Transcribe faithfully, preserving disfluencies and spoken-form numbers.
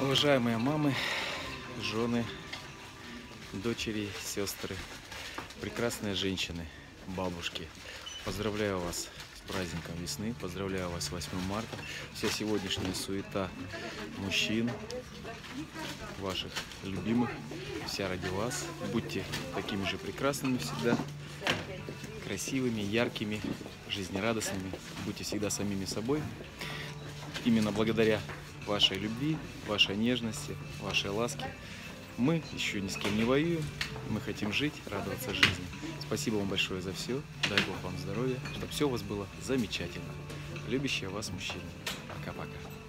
Уважаемые мамы, жены, дочери, сестры, прекрасные женщины, бабушки, поздравляю вас с праздником весны, поздравляю вас с восьмым марта. Вся сегодняшняя суета мужчин, ваших любимых, вся ради вас. Будьте такими же прекрасными всегда, красивыми, яркими, жизнерадостными. Будьте всегда самими собой. Именно благодаря вашей любви, вашей нежности, вашей ласке мы еще ни с кем не воюем. Мы хотим жить, радоваться жизни. Спасибо вам большое за все. Дай Бог вам здоровья, чтобы все у вас было замечательно. Любящие вас мужчины. Пока-пока.